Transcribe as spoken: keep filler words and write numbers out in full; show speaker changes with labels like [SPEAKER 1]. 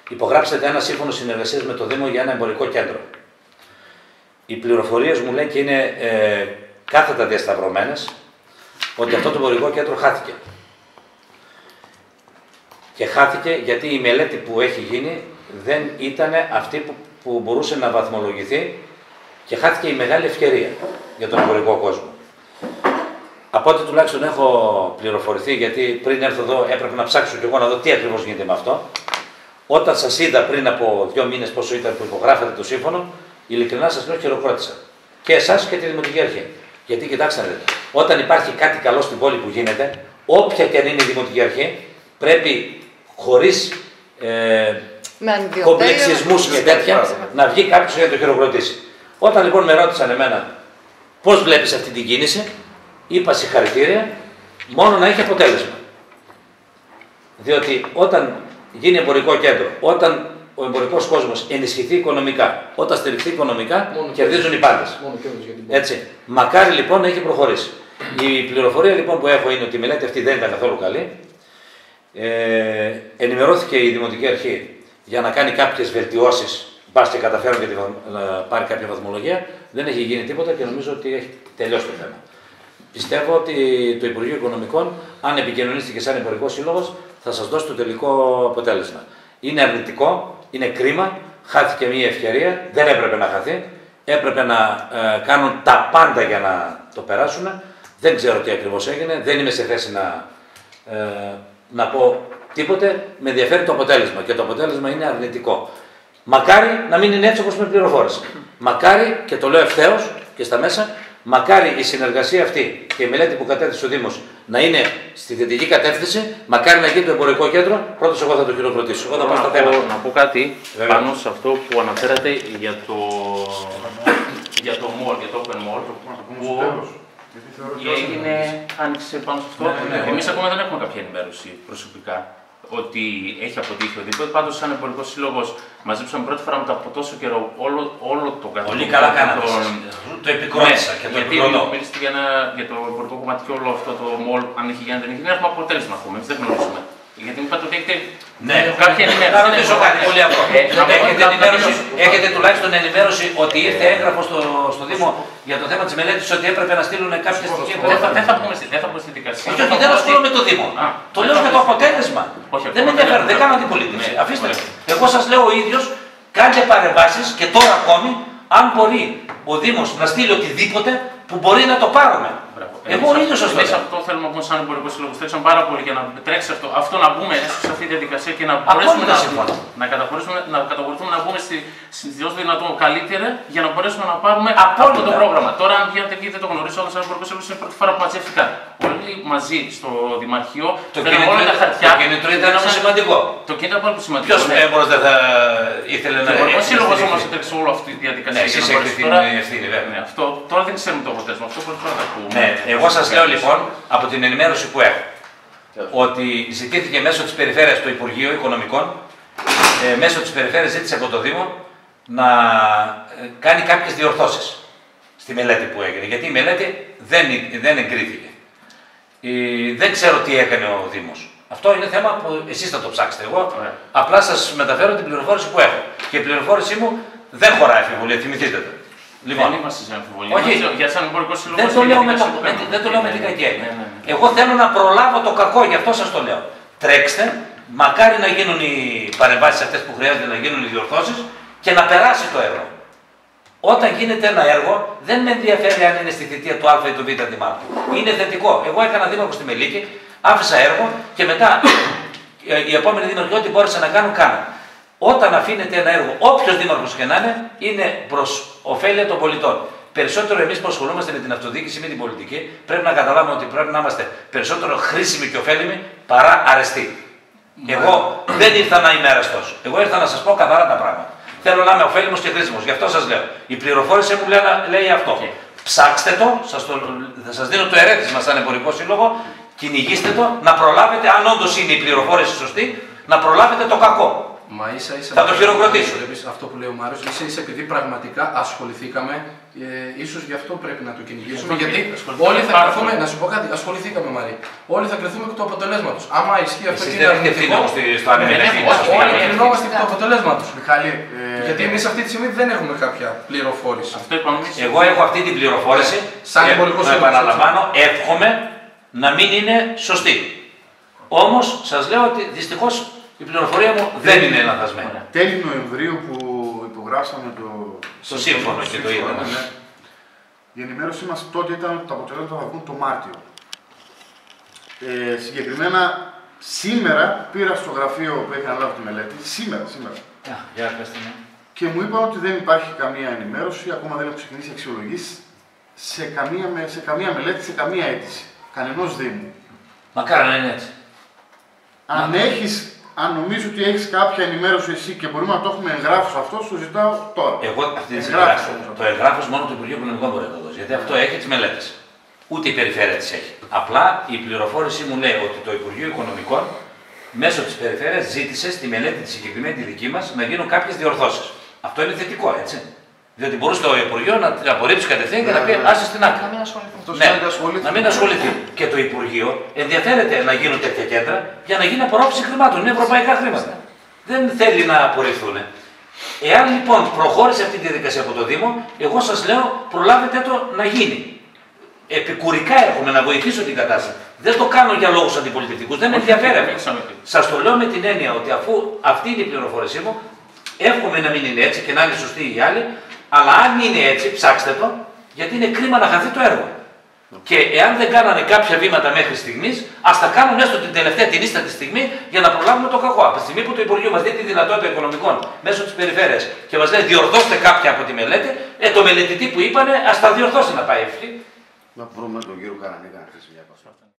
[SPEAKER 1] υπογράψετε ένα σύμφωνο συνεργασίας με το Δήμο για ένα εμπορικό κέντρο. Οι πληροφορίες μου λένε και είναι ε, κάθετα διασταυρωμένες ότι αυτό το εμπορικό κέντρο χάθηκε. Και χάθηκε γιατί η μελέτη που έχει γίνει δεν ήταν αυτή που, που μπορούσε να βαθμολογηθεί και χάθηκε η μεγάλη ευκαιρία για τον εμπορικό κόσμο. Από ό,τι τουλάχιστον έχω πληροφορηθεί, γιατί πριν έρθω εδώ έπρεπε να ψάξω και εγώ να δω τι ακριβώς γίνεται με αυτό. Όταν σας είδα πριν από δύο μήνες πόσο ήταν που υπογράφατε το σύμφωνο, ειλικρινά σας λέω χειροκρότησα. Και εσάς και τη Δημοτική Αρχή. Γιατί κοιτάξτε να δείτε, όταν υπάρχει κάτι καλό στην πόλη που γίνεται, όποια και αν είναι η Δημοτική Αρχή, πρέπει χωρίς ε, κομπλεξισμούς και τέτοια να βγει κάποιος για να το χειροκροτήσει. Όταν λοιπόν με ρώτησαν εμένα πώς βλέπεις αυτή την κίνηση, είπα συγχαρητήρια, μόνο να έχει αποτέλεσμα. Διότι όταν γίνει εμπορικό κέντρο, όταν ο εμπορικός κόσμος ενισχυθεί οικονομικά, όταν στηριχθεί οικονομικά, μόνο κερδίζουν οι πάντες. Έτσι. Μακάρι λοιπόν να έχει προχωρήσει. Η πληροφορία λοιπόν που έχω είναι ότι η μελέτη αυτή δεν ήταν καθόλου καλή. Ε, ενημερώθηκε η Δημοτική Αρχή για να κάνει κάποιες βελτιώσεις, μπας και καταφέρουν και να πάρει κάποια βαθμολογία. Δεν έχει γίνει τίποτα και νομίζω ότι έχει τελειώσει το θέμα. Πιστεύω ότι το Υπουργείο Οικονομικών, αν επικοινωνήσετε σαν εμπορικός σύλλογος, θα σας δώσει το τελικό αποτέλεσμα. Είναι αρνητικό, είναι κρίμα, χάθηκε μια ευκαιρία, δεν έπρεπε να χαθεί. Έπρεπε να ε, κάνουν τα πάντα για να το περάσουν. Δεν ξέρω τι ακριβώς έγινε, δεν είμαι σε θέση να, ε, να πω τίποτε. Με ενδιαφέρει το αποτέλεσμα και το αποτέλεσμα είναι αρνητικό. Μακάρι να μην είναι έτσι όπως με πληροφόρησε. Μακάρι, και το λέω ευθέως και στα μέσα, μακάρι η συνεργασία αυτή και η μελέτη που κατέθεσε ο Δήμος να είναι στη θετική κατεύθυνση, μακάρι να γίνει το εμπορικό κέντρο. Πρώτος εγώ θα το χειροκροτήσω. Εγώ θα πάω στα θέματα.
[SPEAKER 2] Να πω κάτι Βέβαια. πάνω σε αυτό που αναφέρατε για το, για το mall, για το open mall, που έγινε, άνοιξε πάνω σε αυτό. Ναι, ναι, ναι. Εμείς ακόμα δεν έχουμε κάποια ενημέρωση προσωπικά ότι έχει αποτύχει οτιδήποτε. Πάντως, σαν εμπορικό σύλλογο, μαζέψαμε πρώτη φορά μετά από τόσο καιρό όλο, όλο το καθόλου.
[SPEAKER 1] Πολύ καλά κάνατε. Το, το επικρότησα
[SPEAKER 2] ναι,
[SPEAKER 1] και το
[SPEAKER 2] γιατί
[SPEAKER 1] επικροτώ.
[SPEAKER 2] Μιλήσατε για, για το εμπορικό κομμάτι και όλο αυτό το mall, αν έχει γίνει, δεν έχει γίνει. Έχουμε αποτέλεσμα ακόμα. Εμείς δεν γνωρίζουμε. Γιατί μου είπατε ότι έχετε
[SPEAKER 1] ναι,
[SPEAKER 2] κάποια ενημέρωση.
[SPEAKER 1] Να ρωτήσω κάτι πολύ απλό. Έχετε, ενημέρωση, έχετε τουλάχιστον ενημέρωση ότι ήρθε έγγραφο στο, στο Δήμο για το θέμα της μελέτης ότι έπρεπε να στείλουν κάποια στοιχεία.
[SPEAKER 2] Δεν θα πούμε στη δικασία.
[SPEAKER 1] Όχι, όχι, δεν ασχολούμαι με το Δήμο. Το λέω για το αποτέλεσμα. Δεν με ενδιαφέρει, δεν κάνω αντιπολίτευση. Αφήστε. Εγώ σας λέω ο ίδιος, κάντε παρεμβάσεις και τώρα ακόμη, αν μπορεί ο Δήμος να στείλει οτιδήποτε που μπορεί να το πάρουμε. Εγώ ο ίδιος σας το λέω.
[SPEAKER 2] Εμείς αυτό θέλουμε να πούμε σαν εμπορικό σύλλογο. Θέλουμε πάρα πολύ για να τρέξει αυτό, αυτό να μπούμε σε αυτή τη διαδικασία και να μπορέσουμε να, να, καταχωρήσουμε, να καταχωρηθούμε να μπούμε στη, στη όσο δυνατόν καλύτερα για να μπορέσουμε να πάρουμε αυτό το πρόγραμμα. Τώρα, αν βγαίνετε εκεί, δεν το γνωρίζω, αλλά σαν εμπορικό σύλλογο είναι η πρώτη φορά που μαζεύτηκαν όλοι μαζί στο Δημαρχείο.
[SPEAKER 1] Το κίνητρο ήταν όμως σημαντικό.
[SPEAKER 2] Το κίνητρο ήταν πολύ σημαντικό.
[SPEAKER 1] Ποιος έμπορος δεν θα ήθελε να.
[SPEAKER 2] Ο εμπορικός σύλλογος όμως έτρεξε όλη αυτή τη διαδικασία.
[SPEAKER 1] Ναι, εσείς έχετε την ευθύνη, βέβαια.
[SPEAKER 2] Τώρα δεν ξέρουμε το αποτέλεσμα. Αυτό πρώτη φορά θα ακούμε.
[SPEAKER 1] Εγώ σας λέω λοιπόν από την ενημέρωση που έχω ότι ζητήθηκε μέσω της περιφέρειας του Υπουργείου Οικονομικών, ε, μέσω της περιφέρειας ζήτησε από το Δήμο να ε, κάνει κάποιες διορθώσεις στη μελέτη που έγινε. Γιατί η μελέτη δεν, δεν εγκρίθηκε. Ε, δεν ξέρω τι έκανε ο Δήμος. Αυτό είναι θέμα που εσείς θα το ψάξετε. Εγώ yeah. απλά σας μεταφέρω την πληροφόρηση που έχω. Και η πληροφόρησή μου δεν χωράει αμφιβολία, θυμηθείτε το.
[SPEAKER 2] Λοιπόν, δεν είμαστε σε αμφιβολία.
[SPEAKER 1] Όχι,
[SPEAKER 2] για σαν εμπορικό σύλλογο.
[SPEAKER 1] Δεν το λέω με, το, με, δεν το λέω με την κακία. Ναι, ναι, ναι. Εγώ θέλω να προλάβω το κακό, γι' αυτό σας το λέω. Τρέξτε, μακάρι να γίνουν οι παρεμβάσεις αυτές που χρειάζεται να γίνουν οι διορθώσεις και να περάσει το έργο. Όταν γίνεται ένα έργο, δεν με ενδιαφέρει αν είναι στη θητεία του Α ή του Β Δημάρχου. Είναι θετικό. Εγώ έκανα δήμαρχο στη Μελίκη, άφησα έργο και μετά οι επόμενοι δήμαρχοι ό,τι μπόρεσαν να κάνουν, κάνουν. Όταν αφήνεται ένα έργο, όποιος δήμαρχος και να είναι, είναι προς ωφέλεια των πολιτών. Περισσότερο εμείς που ασχολούμαστε με την αυτοδιοίκηση, με την πολιτική, πρέπει να καταλάβουμε ότι πρέπει να είμαστε περισσότερο χρήσιμοι και ωφέλιμοι παρά αρεστοί. Mm. Εγώ δεν ήρθα να είμαι αρεστός. Εγώ ήρθα να σας πω καθαρά τα πράγματα. Θέλω να είμαι ωφέλιμος και χρήσιμος. Γι' αυτό σας λέω. Η πληροφόρηση μου λέει, λέει αυτό. Okay. Ψάξτε το, σας το, θα σας δίνω το ερέθισμα σαν εμπορικό σύλλογο, κυνηγήστε το, να προλάβετε, αν όντως είναι η πληροφόρηση σωστή, να προλάβετε το κακό.
[SPEAKER 3] Μα ίσα ίσα.
[SPEAKER 1] Θα το χειροκροτήσω.
[SPEAKER 3] Αυτό που λέει ο Μάριος, ίσα ίσα επειδή πραγματικά ασχοληθήκαμε, ε, ίσως γι' αυτό πρέπει να το κυνηγήσουμε. Γιατί όλοι θα κρυθούμε, να σου πω κάτι, ασχοληθήκαμε Μαρή. Όλοι θα κρυθούμε εκ του αποτελέσματος. Άμα ισχύει αυτό και είναι αρνητικό, όλοι κρινόμαστε εκ του αποτελέσματος.
[SPEAKER 4] Μιχάλη,
[SPEAKER 3] ε, γιατί εμείς αυτή τη στιγμή δεν έχουμε κάποια πληροφόρηση.
[SPEAKER 1] Εγώ έχω αυτή την πληροφόρηση.
[SPEAKER 3] Σαν εμπορικό
[SPEAKER 1] σύμβουλο. Επαναλαμβάνω, εύχομαι να μην είναι σωστή. Όμως σας λέω ότι δυστυχώς η πληροφορία μου δεν είναι λανθασμένη.
[SPEAKER 4] Τέλη Νοεμβρίου που υπογράψαμε το,
[SPEAKER 1] το σύμφωνο και το είδαμε.
[SPEAKER 4] Ναι. Η ενημέρωσή μας τότε ήταν ότι τα αποτελέσματα θα βγουν το Μάρτιο. Ε, συγκεκριμένα, σήμερα πήρα στο γραφείο που έχει αναλάβει τη μελέτη, σήμερα, σήμερα.
[SPEAKER 1] Yeah,
[SPEAKER 4] και μου είπαν ότι δεν υπάρχει καμία ενημέρωση, ακόμα δεν έχω ξεκινήσει αξιολογήσεις σε καμία, σε καμία μελέτη, σε καμία αίτηση. Κανενός Δήμου.
[SPEAKER 1] Μακάρι να είναι έτσι.
[SPEAKER 4] Αν έχεις, αν νομίζω ότι έχεις κάποια ενημέρωση εσύ και μπορούμε να το έχουμε εγγράφος αυτό, σου ζητάω τώρα.
[SPEAKER 1] Εγώ αυτή τη στιγμή το εγγράφος μόνο το Υπουργείο Οικονομικών μπορεί να το δώσει. Γιατί αυτό έχει τις μελέτες. Ούτε η περιφέρεια τις έχει. Απλά η πληροφόρηση μου λέει ότι το Υπουργείο Οικονομικών μέσω της περιφέρειας ζήτησε στη μελέτη τη συγκεκριμένη τη δική μας να γίνουν κάποιες διορθώσεις. Αυτό είναι θετικό, έτσι. Διότι μπορούσε το Υπουργείο να την απορρίψει κατευθείαν και να πει άσε στην άκρη.
[SPEAKER 3] Να μην ασχοληθεί.
[SPEAKER 1] Ναι, να μην ασχοληθεί. Και το Υπουργείο ενδιαφέρεται να γίνουν τέτοια κέντρα για να γίνει απορρόφηση χρημάτων. Είναι ευρωπαϊκά χρήματα. Δεν θέλει να απορριφθούν. Εάν λοιπόν προχώρησε αυτή τη διαδικασία από το Δήμο, εγώ σας λέω προλάβετε το να γίνει. Επικουρικά έρχομαι να βοηθήσω την κατάσταση. Δεν το κάνω για λόγους αντιπολιτευτικούς. Δεν με ενδιαφέρει. Σας το λέω με την έννοια ότι αφού αυτή είναι η πληροφόρησή μου, εύχομαι να μην είναι έτσι και να είναι σωστοί οι άλλοι. Αλλά αν είναι έτσι, ψάξτε το, γιατί είναι κρίμα να χαθεί το έργο. Και εάν δεν κάνανε κάποια βήματα μέχρι στιγμής, ας τα κάνουν έστω την τελευταία, την ίστατη στιγμή για να προλάβουμε το κακό. Από τη στιγμή που το Υπουργείο μας δίνει τη δυνατότητα οικονομικών μέσω της περιφέρειας και μας λέει διορθώστε κάποια από τη μελέτη, ε, το μελετητή που είπανε ας τα διορθώσει να πάει ευχή.
[SPEAKER 4] Να βρούμε τον κύριο Καρανίκα να χτίσει μια